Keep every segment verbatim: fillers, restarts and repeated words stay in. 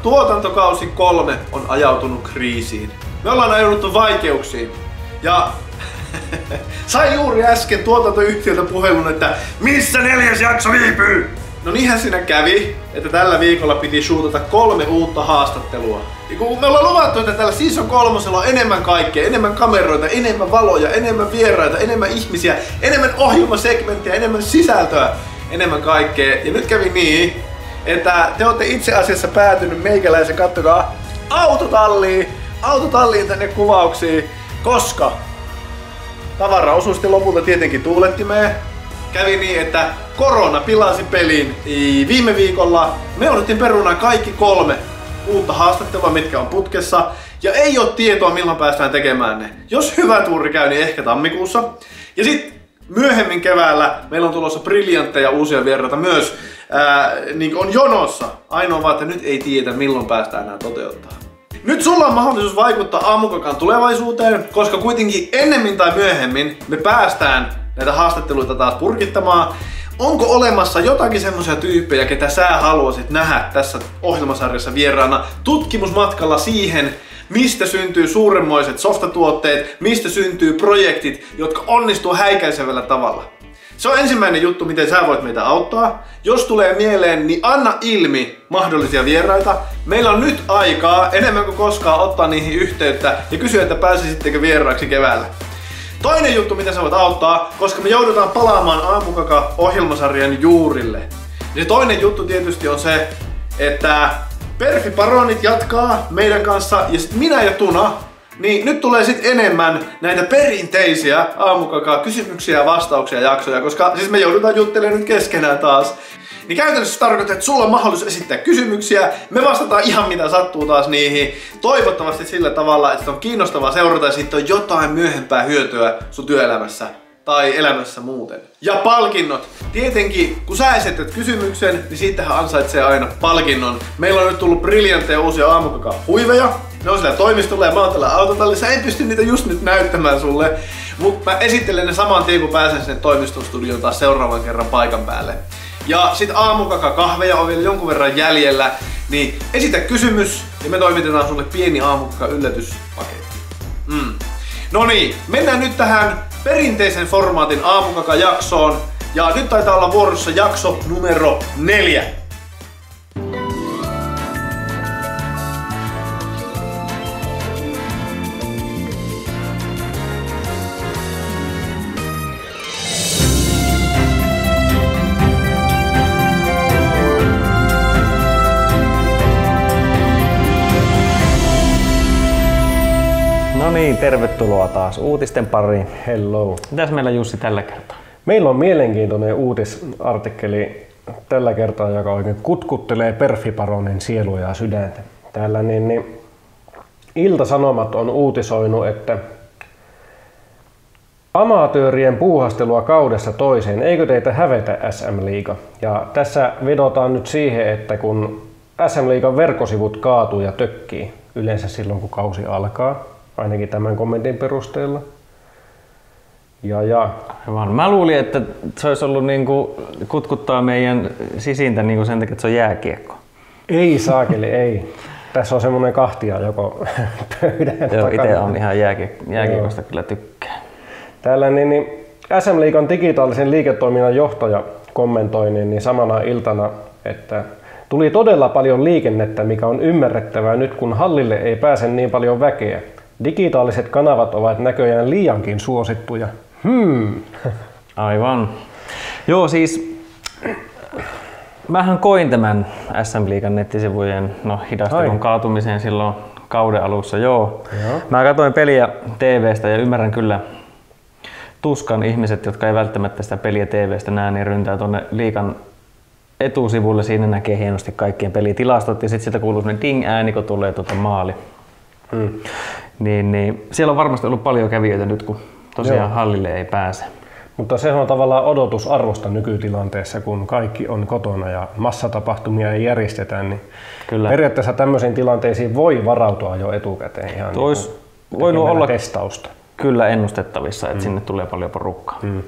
tuotantokausi kolme on ajautunut kriisiin. Me ollaan ajauduttu vaikeuksiin. Ja sain juuri äsken tuotantoyhtiöltä puhelun, että missä neljäs jakso viipyy? No niinhän siinä kävi, että tällä viikolla piti shootata kolme uutta haastattelua. Ja kun me ollaan luvattu, että tällä season kolmosella on enemmän kaikkea, enemmän kameroita, enemmän valoja, enemmän vieraita, enemmän ihmisiä, enemmän ohjelmasegmenttiä, enemmän sisältöä, enemmän kaikkea. Ja nyt kävi niin, että te olette itse asiassa päätynyt meikäläisen, kattokaa, autotalliin, autotalliin tänne kuvauksiin, koska tavara osui sitten lopulta tietenkin tuulettimeen. Kävi niin, että korona pilasi pelin viime viikolla. Me jouduttiin perunaan kaikki kolme uutta haastattelua, mitkä on putkessa. Ja ei ole tietoa, milloin päästään tekemään ne. Jos hyvä tuuri käy, niin ehkä tammikuussa. Ja sitten myöhemmin keväällä meillä on tulossa briljantteja uusia vieraita myös. Ää, niin on jonossa. Ainoa vaan, että nyt ei tiedä, milloin päästään nämä toteuttaa. Nyt sulla on mahdollisuus vaikuttaa Aamukakan tulevaisuuteen, koska kuitenkin ennemmin tai myöhemmin me päästään näitä haastatteluita taas purkittamaan. Onko olemassa jotakin semmoisia tyyppejä, ketä sä haluaisit nähdä tässä ohjelmasarjassa vieraana tutkimusmatkalla siihen, mistä syntyy suuremmoiset softatuotteet, mistä syntyy projektit, jotka onnistuu häikäisevällä tavalla? Se on ensimmäinen juttu, miten sä voit meitä auttaa. Jos tulee mieleen, niin anna ilmi mahdollisia vieraita. Meillä on nyt aikaa enemmän kuin koskaan ottaa niihin yhteyttä ja kysyä, että pääsisittekö vieraaksi keväällä. Toinen juttu, mitä sä voit auttaa, koska me joudutaan palaamaan Aamukaka-ohjelmasarjan juurille. Ja toinen juttu tietysti on se, että Perfiparonit jatkaa meidän kanssa ja sit minä ja Tuna, niin nyt tulee sit enemmän näitä perinteisiä Aamukakaa kysymyksiä ja vastauksia jaksoja, koska siis me joudutaan juttelemaan nyt keskenään taas. Niin käytännössä se tarkoittaa, että sulla on mahdollisuus esittää kysymyksiä, me vastataan ihan mitä sattuu taas niihin. Toivottavasti sillä tavalla, että on kiinnostavaa seurata ja siitä on jotain myöhempää hyötyä sun työelämässä tai elämässä muuten. Ja palkinnot. Tietenkin, kun sä esität kysymyksen, niin siitähän ansaitsee aina palkinnon. Meillä on nyt tullut briljantteja uusia Aamukakaa-huiveja. Ne on siellä toimistolla ja mä oon tällä autotallissa. En pysty niitä just nyt näyttämään sulle. Mutta mä esittelen ne saman tien, kun pääsen sinne toimistostudioon taas seuraavan kerran paikan päälle. Ja sit Aamukaka-kahveja on vielä jonkun verran jäljellä. Niin esitä kysymys ja me toimitetaan sulle pieni Aamukaka-yllätyspaketti. Mm. No niin, mennään nyt tähän perinteisen formaatin Aamukaka-jaksoon. Ja nyt taitaa olla vuorossa jakso numero neljä. No niin, tervetuloa taas uutisten pariin. Hello. Mitäs meillä Jussi tällä kertaa? Meillä on mielenkiintoinen uutisartikkeli tällä kertaa, joka oikein kutkuttelee Perfiparonin sielua ja sydäntä. Täällä niin, niin Ilta-Sanomat on uutisoinut, että amatöörien puuhastelua kaudessa toiseen, eikö teitä hävetä S M-liiga? Ja tässä vedotaan nyt siihen, että kun S M-liigan verkkosivut kaatuu ja tökkii yleensä silloin kun kausi alkaa, ainakin tämän kommentin perusteella. Ja, ja. Aivan. Mä luulin, että se olisi ollut niinku kutkuttaa meidän sisintä niinku sen takia, että se on jääkiekko. Ei saakeli, ei. Tässä on semmoinen kahtia joko pöydän takana. Joo, itse on ihan jääkiek- jääkiekosta kyllä tykkää. Täällä niin, niin S M-liigan digitaalisen liiketoiminnan johtaja kommentoi niin, niin samana iltana, että tuli todella paljon liikennettä, mikä on ymmärrettävää nyt, kun hallille ei pääse niin paljon väkeä. Digitaaliset kanavat ovat näköjään liiankin suosittuja. Hmm. Aivan. Joo, siis mähän koin tämän S M-liigan nettisivujen no, hidastelun Ai. kaatumisen silloin kauden alussa. Joo. Joo. Mä katsoin peliä T V:stä ja ymmärrän kyllä tuskan ihmiset, jotka ei välttämättä sitä peliä T V:stä näe, niin ryntää tuonne liigan etusivulle. Siinä näkee hienosti kaikkien pelitilastot ja sitten sieltä kuuluu sellainen ding-ääni, kun tulee tuota maali. Hmm. Niin, niin, siellä on varmasti ollut paljon kävijöitä nyt, kun tosiaan Joo. hallille ei pääse. Mutta se on tavallaan odotusarvosta nykytilanteessa, kun kaikki on kotona ja massatapahtumia ei järjestetä, niin Kyllä. periaatteessa tämmöisiin tilanteisiin voi varautua jo etukäteen ihan niin voinut olla testausta. Kyllä ennustettavissa, että mm. sinne tulee paljon porukkaa. Mm.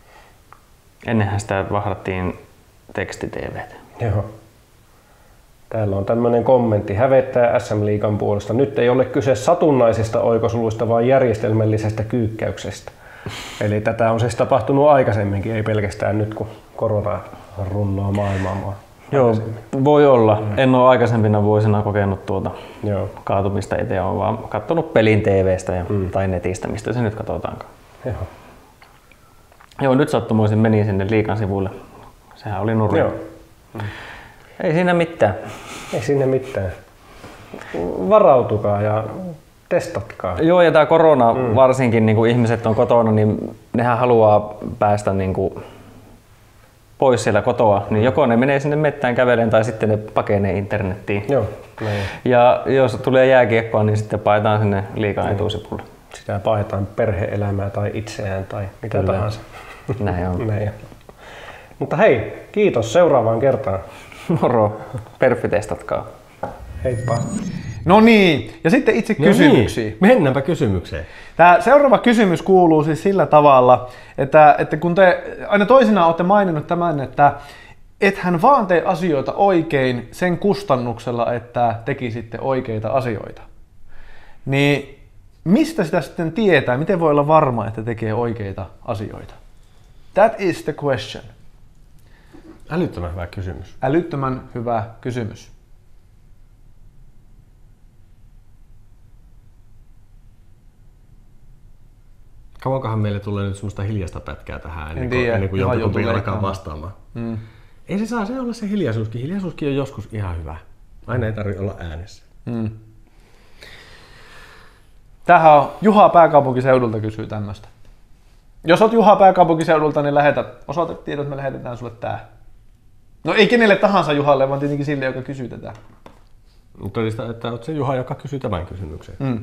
Ennenhän sitä vahdattiin teksti-T V:tä. Joo. Täällä on tämmöinen kommentti. Hävettää S M-liigan puolesta. Nyt ei ole kyse satunnaisista oikosuluista, vaan järjestelmällisestä kyykkäyksestä. Eli tätä on siis tapahtunut aikaisemminkin, ei pelkästään nyt, kun korona runnoo maailmaa. Joo, voi olla. Mm. En ole aikaisempina vuosina kokenut tuota Joo. kaatumista itse, olen vaan katsonut pelin T V:stä ja, mm. tai netistä, mistä se nyt katsotaankaan. Joo. Joo, nyt sattumoisin menin sinne liigan sivuille. Sehän oli nurja. Joo. Mm. Ei siinä mitään. Ei siinä mitään. Varautukaa ja testatkaa. Joo, ja tämä korona mm. varsinkin, niin kun ihmiset on kotona, niin nehän haluaa päästä niin kuin pois siellä kotoa, niin joko ne menee sinne mettään käveleen tai sitten ne pakenee internettiin. Joo, näin. Ja jos tulee jääkiekkoa, niin sitten paetaan sinne liigan etusivulle. Sitä paetaan perhe-elämää tai itseään tai mitä Kyllä. tahansa. Näin on. Näin. Mutta hei, kiitos seuraavaan kertaan. Moro, perfitestatkaa. Heippa. No niin, ja sitten itse no kysymyksiin. Niin. Mennäänpä kysymykseen. Tämä seuraava kysymys kuuluu siis sillä tavalla, että, että kun te aina toisinaan olette maininnut tämän, että ethän vaan tee asioita oikein sen kustannuksella, että tekisitte oikeita asioita. Niin mistä sitä sitten tietää? Miten voi olla varma, että tekee oikeita asioita? That is the question. Älyttömän hyvä kysymys. Älyttömän hyvä kysymys. Kauankohan meille tulee nyt semmoista hiljaista pätkää tähän ennen kuin, ennen kuin jompikumpi alkaa vastaamaan. Mm. Ei se saa se olla se hiljaisuuskin. Hiljaisuuskin on joskus ihan hyvä. Aina ei tarvitse olla äänessä. Mm. Tämähän on Juha pääkaupunkiseudulta kysyy tämmöistä. Jos olet Juha pääkaupunkiseudulta, niin lähetä osoitetiedot, me lähetetään sulle tää. No ei kenelle tahansa Juhalle, vaan tietenkin sille, joka kysyy tätä. Mutta todista, että olet se Juha, joka kysyy tämän kysymyksen. Mm.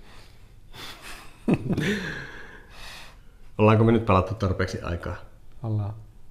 Ollaanko me nyt pelattu tarpeeksi aikaa? Ollaan.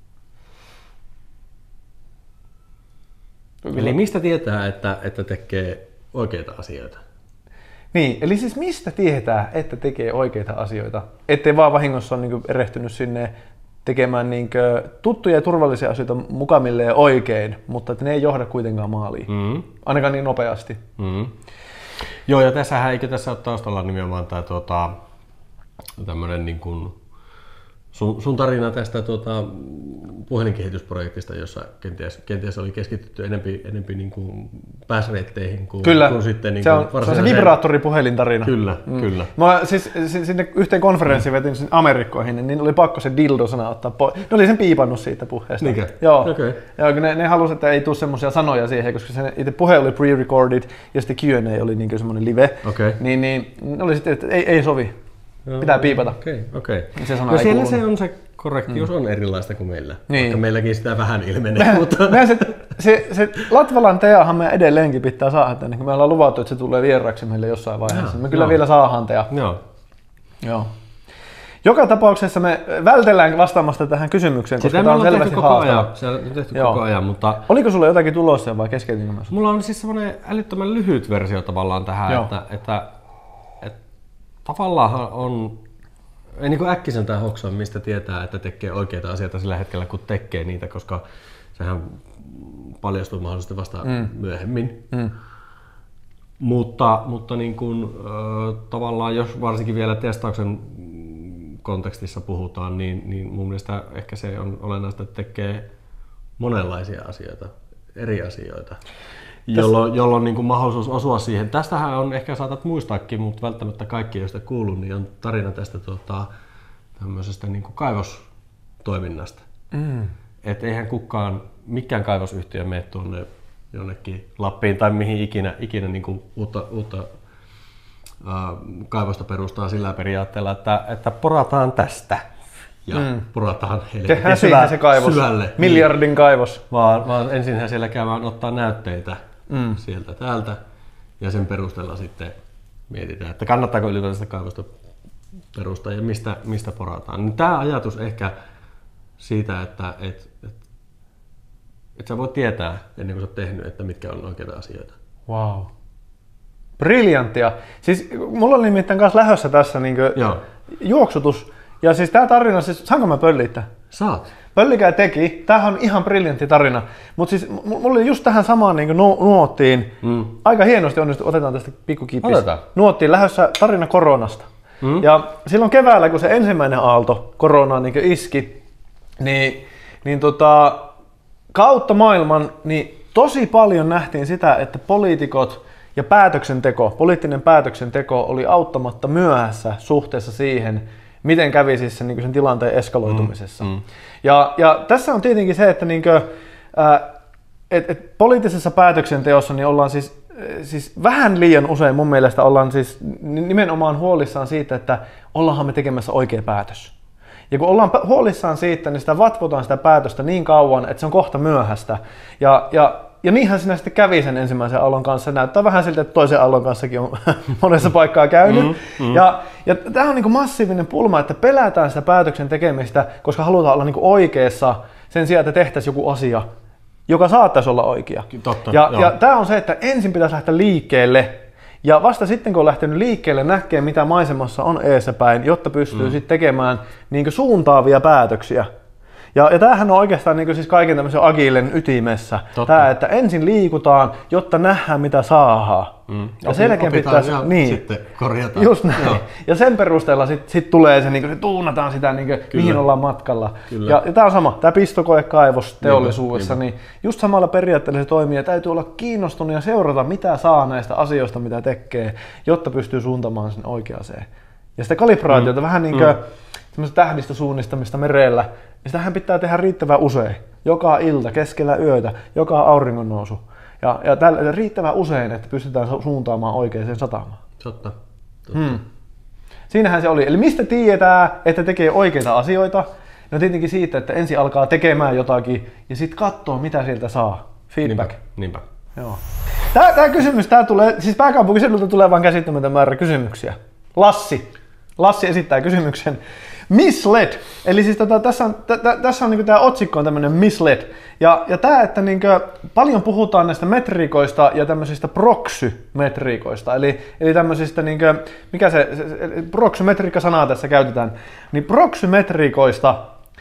Eli mistä tietää, että, että tekee oikeita asioita? Niin, eli siis mistä tietää, että tekee oikeita asioita? Ettei vaan vahingossa ole niin erehtynyt sinne tekemään niin tuttuja ja turvallisia asioita mukamilleen oikein, mutta että ne ei johda kuitenkaan maaliin. Mm-hmm. Ainakaan niin nopeasti. Mm-hmm. Joo, ja tässähän eikö tässä ole taustalla nimenomaan tämä tuota, tämmöinen niin kuin Sun, sun tarina tästä tuota, puhelinkehitysprojektista, jossa kenties, kenties oli keskitytty enempi, enempi niin kuin pääsreitteihin kuin, kyllä. kuin sitten niin se on, se on se vibraattoripuhelintarina. Kyllä, mm. kyllä. Mä siis sinne yhteen konferenssiin vetin sinne Amerikkoihin, niin oli pakko se dildo-sana ottaa pois. Ne oli sen piipannut siitä puheesta. Niinkö? Joo. Okay. Joo, ne, ne halusi, että ei tule semmoisia sanoja siihen, koska se itse puhe oli pre-recorded ja sitten Q and A oli niin semmoinen live. Okay. Niin, niin ne oli sitten, että ei, ei sovi. Joo, pitää piipata. Okei, okei. Se no siellä se on se korrektius mm. on erilaista kuin meillä. Niin. Vaikka meilläkin sitä vähän ilmenee. Mehän, mutta... mehän se, se, se Latvalan teahan me edelleenkin pitää saada tänne, kun me ollaan luvattu, että se tulee vieraksi meille jossain vaiheessa. No, me kyllä no. vielä saadaan tea. No. Joo. Joka tapauksessa me vältellään vastaamasta tähän kysymykseen, sitä koska tämä on selvästi haastava. Se on tehty koko ajan, mutta... Oliko sulla jotakin tulossa vai keskeytinkö mä? Mulla on siis semmoinen älyttömän lyhyt versio tavallaan tähän, Joo. että, että, että tavallaan on... Ei niin kuin äkkiseltään hoksaa, mistä tietää, että tekee oikeita asioita sillä hetkellä, kun tekee niitä, koska sehän paljastuu mahdollisesti vasta mm. myöhemmin. Mm. Mutta, mutta niin kuin, äh, tavallaan jos varsinkin vielä testauksen kontekstissa puhutaan, niin, niin mun mielestä ehkä se on olennaista, että tekee monenlaisia asioita, eri asioita. Jolloin, jolloin niin kuin mahdollisuus osua siihen. Tästähän on ehkä saatat muistaakin, mutta välttämättä kaikki, joista kuullut, niin on tarina tästä tuota, tämmöisestä niin kuin kaivostoiminnasta. Mm. Et eihän kukaan, mikään kaivosyhtiö mene tuonne jonnekin Lappiin tai mihin ikinä, ikinä niin kuin uutta, uutta äh, kaivosta perustaa sillä periaatteella, että, että porataan tästä. Ja mm. porataan helvetin syvä, se kaivos. Syvälle. Miljardin niin, kaivos. Vaan, vaan ensinhän siellä käydään ottaa näytteitä mm. sieltä täältä ja sen perusteella sitten mietitään, että kannattaako ylipäätään sitä kaivosta perustaa ja mistä, mistä porataan. Niin tämä ajatus ehkä siitä, että et, et, et sä voit tietää ennen kuin sä oot tehnyt, että mitkä on oikeita asioita. Wow. Briljanttia. Siis mulla oli nimittäin kanssa lähdössä tässä niin juoksutus. Ja siis tää tarina, siis, saanko mä pöllittää? Saat. Pöllikä teki, tämähän on ihan briljantti tarina, mutta siis mulla oli just tähän samaan niin nu- nuottiin, mm. aika hienosti onnistu, otetaan tästä pikku kipis. Otetaan. Nuottiin lähdössä tarina koronasta. Mm. Ja silloin keväällä, kun se ensimmäinen aalto koronaan niin iski, niin, niin tota, kautta maailman niin tosi paljon nähtiin sitä, että poliitikot ja päätöksenteko, poliittinen päätöksenteko oli auttamatta myöhässä suhteessa siihen, miten kävi siis sen, niin sen tilanteen eskaloitumisessa. Mm, mm. Ja, ja tässä on tietenkin se, että niin kuin, ää, et, et poliittisessa päätöksenteossa niin ollaan siis, siis vähän liian usein mun mielestä ollaan siis nimenomaan huolissaan siitä, että ollaanhan me tekemässä oikea päätös. Ja kun ollaan huolissaan siitä, niin sitä vatvotaan sitä päätöstä niin kauan, että se on kohta myöhäistä. Ja, ja, ja niinhän sinä sitten kävi sen ensimmäisen aallon kanssa. Näyttää vähän siltä, että toisen aallon kanssakin on monessa paikkaa käynyt. Mm, mm. Ja, ja tämä on niin kuin massiivinen pulma, että pelätään sitä päätöksen tekemistä, koska halutaan olla niin kuin oikeassa sen sijaan, että tehtäisiin joku asia, joka saattaisi olla oikea. Totta, ja, ja tämä on se, että ensin pitäisi lähteä liikkeelle. Ja vasta sitten, kun on lähtenyt liikkeelle, näkee mitä maisemassa on eessäpäin, jotta pystyy mm. sitten tekemään niin suuntaavia päätöksiä. Ja, ja tämähän on oikeastaan niin siis kaiken tämmöisen agilen ytimessä. Tämä, että ensin liikutaan, jotta nähdään mitä saadaan. Mm. Ja Opi, sen jälkeen pitäisi niin, sitten korjataan. Just näin. Joo. Ja sen perusteella sitten sit tulee se, niin se tuunataan sitä, niin kuin, mihin ollaan matkalla. Kyllä. Ja, ja tämä on sama, tämä pistokoekaivos teollisuudessa, niin just samalla periaatteella se toimii ja täytyy olla kiinnostunut ja seurata mitä saa näistä asioista, mitä tekee, jotta pystyy suuntamaan sen oikeaseen. Ja sitä kalibraatiota, mm. vähän niin kuin mm. tähdistösuunnistamista merellä, niin sitähän pitää tehdä riittävän usein. Joka ilta, keskellä yötä, joka auringonnousu. Ja, ja tällä, riittävän usein, että pystytään suuntaamaan oikeaan satamaan. Totta. Totta. Hmm. Siinähän se oli. Eli mistä tiedetään, että tekee oikeita asioita? No tietenkin siitä, että ensin alkaa tekemään jotakin ja sitten katsoo, mitä sieltä saa. Feedback. Niinpä. Niinpä. Joo. Tää, tää kysymys, tää tulee, siis pääkaupunkiseudulta tulee vaan käsittämätön määrä kysymyksiä. Lassi. Lassi esittää kysymyksen. Misled. Eli siis tota, tässä on, t- t- tässä on niinku tämä otsikko on tämmöinen misled. Ja, ja tämä, että niinku, paljon puhutaan näistä metriikoista ja tämmöisistä proxymetriikoista. Eli, eli tämmöisistä, niinku, mikä se, se, se proxymetriikka-sanaa tässä käytetään, niin proxymetriikoista,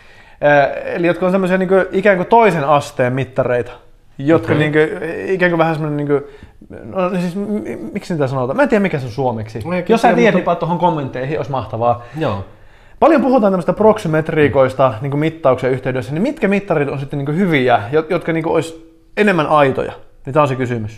eli jotka on semmoisia niinku, ikään kuin toisen asteen mittareita. Jotka okay. niinku, ikään kuin vähän semmoinen, niinku, no siis miksi niitä sanotaan? Mä en tiedä mikä se on suomeksi. Jos sä tiedät, mutta... niin tuohon kommentteihin, olisi mahtavaa. Joo. Paljon puhutaan tämmöistä proxymetriikoista niin mittauksen yhteydessä, niin mitkä mittarit on sitten niin hyviä, jotka niin olisi enemmän aitoja? Niin tämä on se kysymys.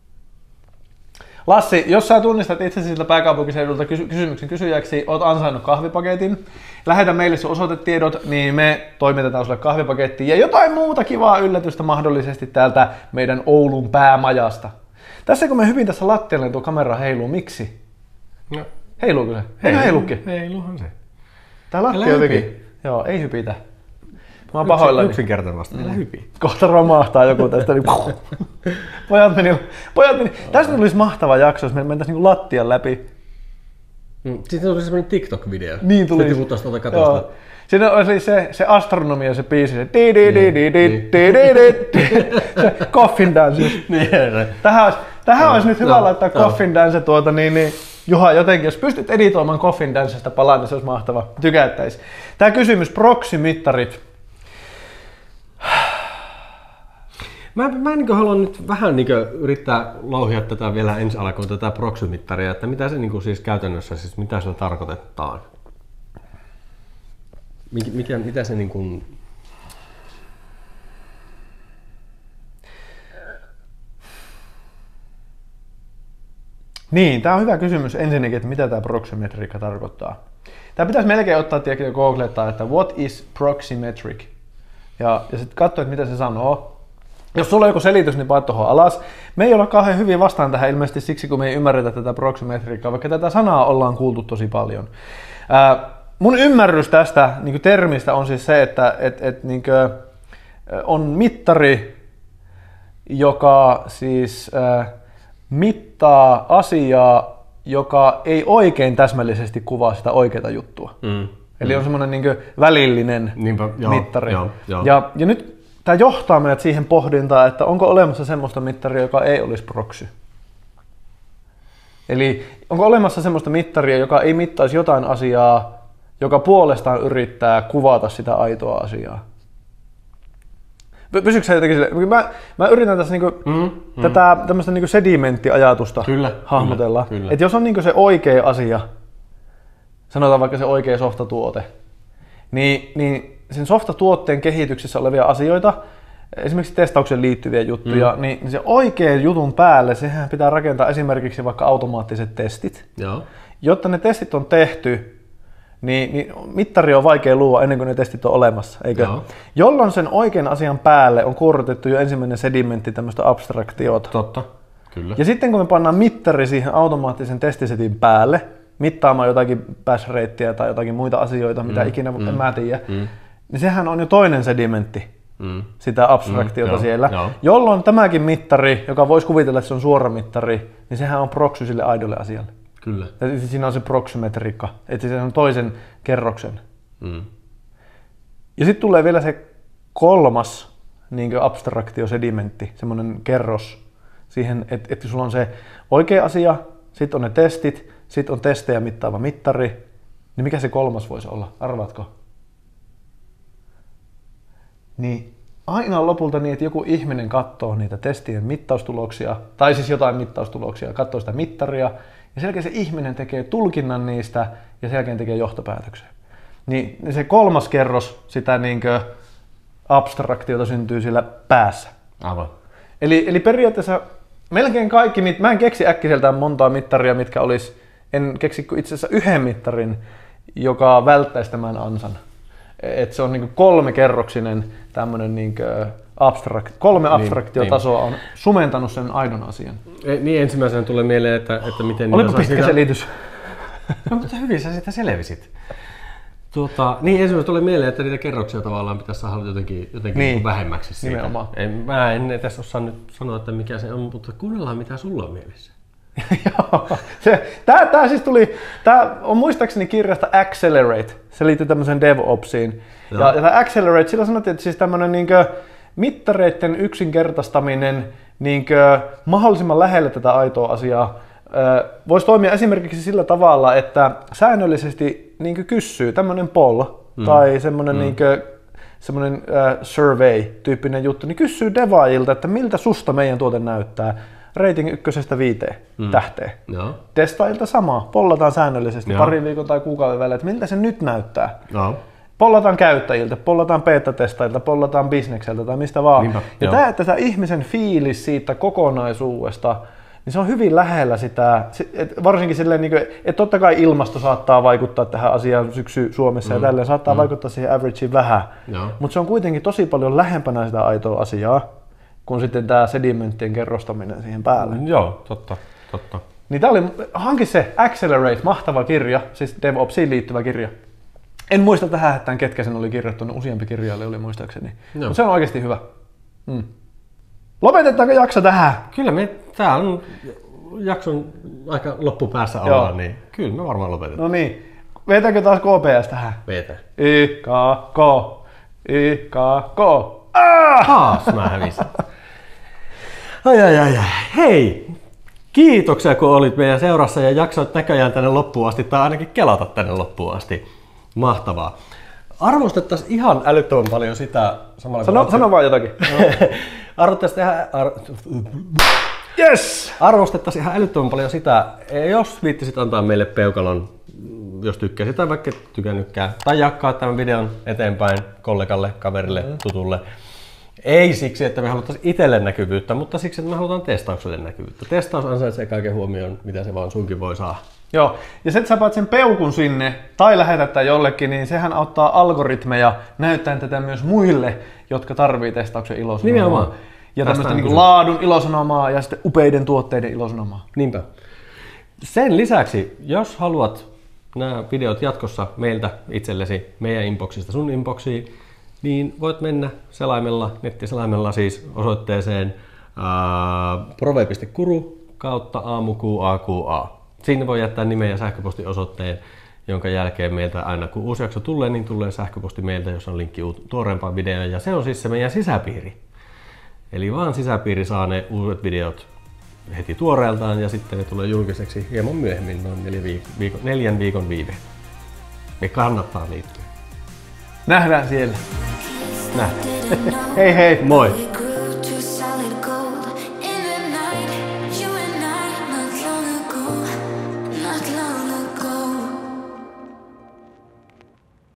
Lassi, jos sä tunnistat itse siltä pääkaupunkiseudulta kysymyksen kysyjäksi, oot ansainnut kahvipaketin, lähetä meille sun osoitetiedot, niin me toimitetaan sulle kahvipakettiin ja jotain muuta kivaa yllätystä mahdollisesti täältä meidän Oulun päämajasta. Tässä kun me hyvin tässä lattialle tuo kamera heiluu, miksi? No. Heiluu kyllä. Heiluu, heiluukin. Heiluuhan se. Tää lattia jotenkin. Joo, ei hypitä. Mä oon pahoillani. Yksinkertaisesti. Älä hypi. Kohta romahtaa joku tästä. Niin pojat meni. Pojat meni. Tästä tulisi mahtava jakso, jos me mentäisiin niin lattian läpi. Mm, sitten tulisi semmoinen TikTok-video. Niin tulisi. Sitten puhutaan tuolta katosta. Siinä oli se, se astronomia, se biisi, se di di di di di di di se coffin dance. Tähän olisi, tähän olisi nyt hyvä laittaa coffin dance tuota niin, niin Juha, jotenkin, jos pystyt editoimaan Coffin Dancesta palaan, niin se olisi mahtava. Tykättäisi. Tämä kysymys, proxymittarit. Mä, mä niin haluan nyt vähän niin yrittää louhia tätä vielä ensi alkuun, tätä proxymittaria, että mitä se niin siis käytännössä, siis mitä sillä tarkoitetaan? Mikä, mikä, mitä se niin kuin... Niin, tämä on hyvä kysymys ensinnäkin, että mitä tämä proxymetriikka tarkoittaa. Tämä pitäisi melkein ottaa ja googlettaa, että what is proxymetric? Ja, ja sitten katsoa, että mitä se sanoo. Jos sulla on joku selitys, niin paat tuohon alas. Me ei olla kauhean hyvin vastaan tähän ilmeisesti siksi, kun me ei ymmärretä tätä proxymetriikkaa, vaikka tätä sanaa ollaan kuultu tosi paljon. Ää, mun ymmärrys tästä niin termistä on siis se, että et, et, niin kuin, on mittari, joka siis... Ää, mittaa asiaa, joka ei oikein täsmällisesti kuvaa sitä oikeaa juttua. Mm. Eli mm. on semmoinen niin kuin välillinen Niinpä, joo, mittari. Joo, joo. Ja, ja nyt tämä johtaa meidät siihen pohdintaan, että onko olemassa semmoista mittaria, joka ei olisi proxy. Eli onko olemassa semmoista mittaria, joka ei mittaisi jotain asiaa joka puolestaan yrittää kuvata sitä aitoa asiaa. Pysyykö sä jotenkin sille? Mä, mä yritän tässä niinku mm, mm. tätä tämmöistä niinku sedimenttiajatusta kyllä, hahmotella. Kyllä, kyllä. Et jos on niinku se oikea asia, sanotaan vaikka se oikea softatuote, niin, niin sen softatuotteen kehityksessä olevia asioita, esimerkiksi testaukseen liittyviä juttuja, mm. niin se oikean jutun päälle, sehän pitää rakentaa esimerkiksi vaikka automaattiset testit. Joo. Jotta ne testit on tehty, Niin, niin mittari on vaikea luoda ennen kuin ne testit on olemassa, eikö? Joo. Jolloin sen oikean asian päälle on kuorrutettu jo ensimmäinen sedimentti, tämmöistä abstraktiota. Totta, kyllä. Ja sitten kun me pannaan mittari siihen automaattisen testisetin päälle, mittaamaan jotakin pass rateä tai jotakin muita asioita, mitä mm, ikinä mm, en mä tiedä, mm. niin sehän on jo toinen sedimentti, mm. sitä abstraktiota mm, siellä. Joo, joo. Jolloin tämäkin mittari, joka voisi kuvitella, että se on suora mittari, niin sehän on proxy sille aidolle asialle. Kyllä. Ja siinä on se proxymetriikka, että se on toisen kerroksen. Mm. Ja sitten tulee vielä se kolmas niin abstraktiosedimentti, semmoinen kerros siihen, että, että sulla on se oikea asia, sitten on ne testit, sitten on testejä mittaava mittari, niin mikä se kolmas voisi olla? Arvaatko? Niin aina on lopulta niin, että joku ihminen katsoo niitä testien mittaustuloksia, tai siis jotain mittaustuloksia, katsoo sitä mittaria, ja sen jälkeen se ihminen tekee tulkinnan niistä ja sen jälkeen tekee johtopäätöksen. Niin se kolmas kerros sitä niinkö abstraktiota syntyy sillä päässä. Aivan. Eli, eli periaatteessa melkein kaikki, mä en keksi äkkiseltään montaa mittaria, mitkä olisi, en keksi itse asiassa yhden mittarin, joka välttäisi tämän ansan. Et se on niinku kolmekerroksinen tämmönen niinku abstrakt, kolme abstraktiotasoa niin, on sumentanut sen aidon asian. E, niin ensimmäisenä tulee mieleen, että, että miten... Olipa pitkä sitä... selitys. No, mutta hyvin sä sitä selvisit. Tuota, niin ensimmäisenä tulee mieleen, että niitä kerroksia tavallaan pitäisi saada jotenkin, jotenkin niin, vähemmäksi siitä. En, mä en tässä osaa nyt sanoa, että mikä se on, mutta kuunnellaan mitä sulla on mielessä. Joo, se, tää, tää siis tuli, tää on muistaakseni kirjasta Accelerate, se liittyy tämmöiseen DevOpsiin. Ja, ja tämä Accelerate, sillä sanottiin, että siis tämmönen niinkö mittareiden yksinkertaistaminen niinkö mahdollisimman lähelle tätä aitoa asiaa voisi toimia esimerkiksi sillä tavalla, että säännöllisesti niinkö kysyy tämmönen poll mm. tai semmonen mm. niinkö semmoinen uh, survey-tyyppinen juttu, niin kysyy devaajilta, että miltä susta meidän tuote näyttää. Rating ykkösestä viiteen mm. tähteen. Joo. Testaajilta sama. Pollataan säännöllisesti Joo. parin viikon tai kuukauden välillä, että miltä se nyt näyttää. Joo. Pollataan käyttäjiltä, pollataan beta-testaajilta, pollataan bisnekseltä tai mistä vaan. Niinpä. Ja tämä, että tämä ihmisen fiilis siitä kokonaisuudesta, niin se on hyvin lähellä sitä, että varsinkin silleen, että totta kai ilmasto saattaa vaikuttaa tähän asiaan syksy Suomessa mm. ja tälleen saattaa mm. vaikuttaa siihen averageen vähän, mutta se on kuitenkin tosi paljon lähempänä sitä aitoa asiaa, kuin sitten tämä sedimenttien kerrostaminen siihen päälle. Joo, totta, totta. Niin tää oli, hanki se Accelerate, mahtava kirja, siis DevOpsiin liittyvä kirja. En muista tähän, että ketkä sen oli kirjoittanut, useampi kirjailija oli muistaakseni. Mutta se on oikeasti hyvä. Mm. Lopetetaanko jakso tähän? Kyllä me, tää on jakson aika loppupäässä ollaan, niin kyllä me varmaan lopetetaan. No niin, vetääkö taas K P S tähän? Vetää. Y, K, K, Y, K, K. Ah! Haas mä hävisin. Ai ai ai ai. Hei! Kiitoksia kun olit meidän seurassa ja jaksoit näköjään tänne loppuun asti tai ainakin kelata tänne loppuun asti. Mahtavaa. Arvostettaisiin ihan älyttömän paljon sitä samalla Sano, sano vaan jotakin. Arvostettaisiin ihan... Ar... Yes! Arvostettaisiin ihan älyttömän paljon sitä, jos viittisit antaa meille peukalon, jos tykkäsit tai vaikka tykännytkään, tai jakaa tämän videon eteenpäin kollegalle, kaverille, mm. tutulle. Ei siksi, että me haluttaisiin itselle näkyvyyttä, mutta siksi, että me halutaan testaukselle näkyvyyttä. Testaus ansaitsee kaiken huomioon, mitä se vaan sunkin voi saada. Joo, ja se, että sä paat sen peukun sinne tai lähetät tämän jollekin, niin sehän auttaa algoritmeja näyttämään tätä myös muille, jotka tarvii testauksen ilosanomaa. Nimenomaan. Ja tämmöistä niin kuin laadun ilosanomaa ja sitten upeiden tuotteiden ilosanomaa. Niinpä. Sen lisäksi, jos haluat nämä videot jatkossa meiltä itsellesi, meidän inboxista sun inboxiin, niin voit mennä selaimella, nettiselaimella siis osoitteeseen prove piste guru kautta aamuqa. Sinne voi jättää nimen ja sähköpostiosoitteen, jonka jälkeen meiltä aina kun uusi jakso tulee, niin tulee sähköposti meiltä, jossa on linkki tuoreempaan videoon. Ja se on siis se meidän sisäpiiri. Eli vaan sisäpiiri saa ne uudet videot heti tuoreeltaan ja sitten ne tulee julkiseksi hieman myöhemmin, noin neljän viikon, neljän viikon viive. niin kannattaa liittyä. Nähdään siellä. Nähdään. Hei hei! Moi!